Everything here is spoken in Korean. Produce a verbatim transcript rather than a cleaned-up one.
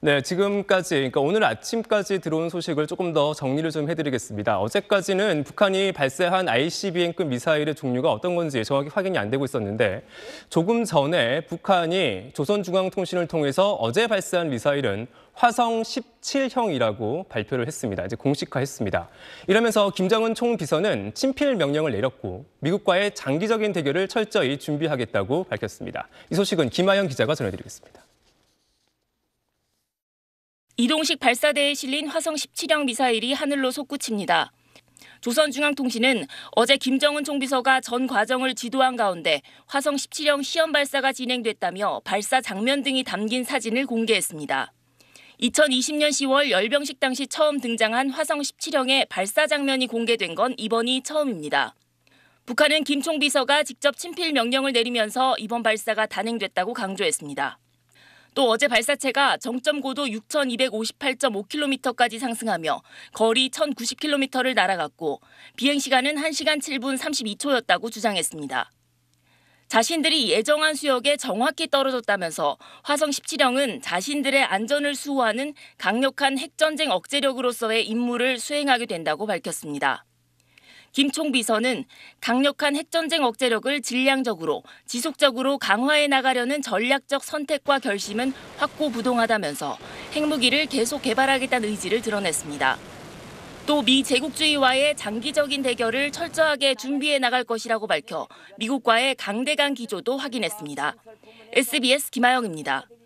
네, 지금까지, 그러니까 오늘 아침까지 들어온 소식을 조금 더 정리를 좀 해드리겠습니다. 어제까지는 북한이 발사한 아이씨비엠급 미사일의 종류가 어떤 건지 정확히 확인이 안 되고 있었는데 조금 전에 북한이 조선중앙통신을 통해서 어제 발사한 미사일은 화성 십칠형이라고 발표를 했습니다. 이제 공식화했습니다. 이러면서 김정은 총비서는 친필 명령을 내렸고 미국과의 장기적인 대결을 철저히 준비하겠다고 밝혔습니다. 이 소식은 김아영 기자가 전해드리겠습니다. 이동식 발사대에 실린 화성 십칠형 미사일이 하늘로 솟구칩니다. 조선중앙통신은 어제 김정은 총비서가 전 과정을 지도한 가운데 화성 십칠형 시험 발사가 진행됐다며 발사 장면 등이 담긴 사진을 공개했습니다. 이천이십년 시월 열병식 당시 처음 등장한 화성 십칠형의 발사 장면이 공개된 건 이번이 처음입니다. 북한은 김 총비서가 직접 친필 명령을 내리면서 이번 발사가 단행됐다고 강조했습니다. 또 어제 발사체가 정점 고도 육천이백오십팔 점 오 킬로미터까지 상승하며 거리 천구십 킬로미터를 날아갔고 비행시간은 한 시간 칠 분 삼십이 초였다고 주장했습니다. 자신들이 예정한 수역에 정확히 떨어졌다면서 화성 십칠형은 자신들의 안전을 수호하는 강력한 핵전쟁 억제력으로서의 임무를 수행하게 된다고 밝혔습니다. 김 총비서는 강력한 핵전쟁 억제력을 질량적으로 지속적으로 강화해 나가려는 전략적 선택과 결심은 확고부동하다면서 핵무기를 계속 개발하겠다는 의지를 드러냈습니다. 또 미 제국주의와의 장기적인 대결을 철저하게 준비해 나갈 것이라고 밝혀 미국과의 강대강 기조도 확인했습니다. 에스비에스 김아영입니다.